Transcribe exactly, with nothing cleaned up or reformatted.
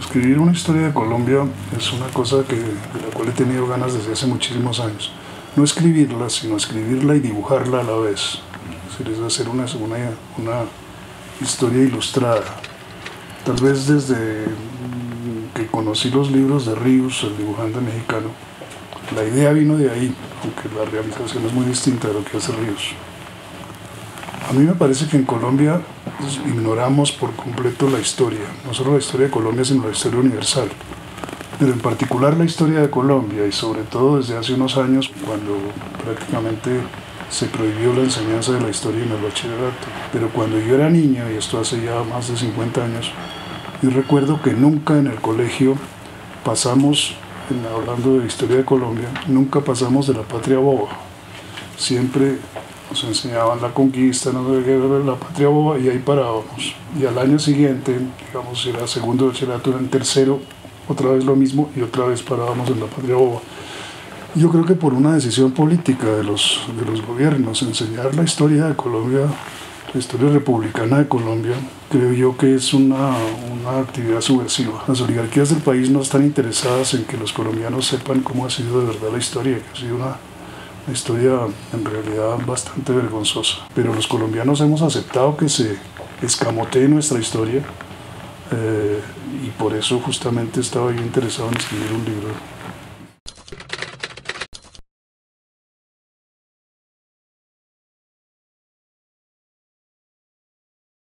Escribir una historia de Colombia es una cosa que, de la cual he tenido ganas desde hace muchísimos años. No escribirla, sino escribirla y dibujarla a la vez. Es decir, es hacer una, una, una historia ilustrada. Tal vez desde que conocí los libros de Ríos, el dibujante mexicano, la idea vino de ahí, aunque la realización es muy distinta de lo que hace Ríos. A mí me parece que en Colombia pues, ignoramos por completo la historia, no solo la historia de Colombia, sino la historia universal. Pero en particular la historia de Colombia, y sobre todo desde hace unos años, cuando prácticamente se prohibió la enseñanza de la historia en el bachillerato. Pero cuando yo era niño, y esto hace ya más de cincuenta años, yo recuerdo que nunca en el colegio pasamos, en, hablando de historia de Colombia, nunca pasamos de la patria boba. Siempre nos enseñaban la conquista, no sé qué, la patria boba, y ahí parábamos. Y al año siguiente, digamos, era segundo de bachillerato, era en tercero, otra vez lo mismo, y otra vez parábamos en la patria boba. Yo creo que por una decisión política de los, de los gobiernos, enseñar la historia de Colombia, la historia republicana de Colombia, creo yo que es una, una actividad subversiva. Las oligarquías del país no están interesadas en que los colombianos sepan cómo ha sido de verdad la historia, que ha sido una, una historia en realidad bastante vergonzosa. Pero los colombianos hemos aceptado que se escamotee nuestra historia, eh, y por eso justamente estaba yo interesado en escribir un libro.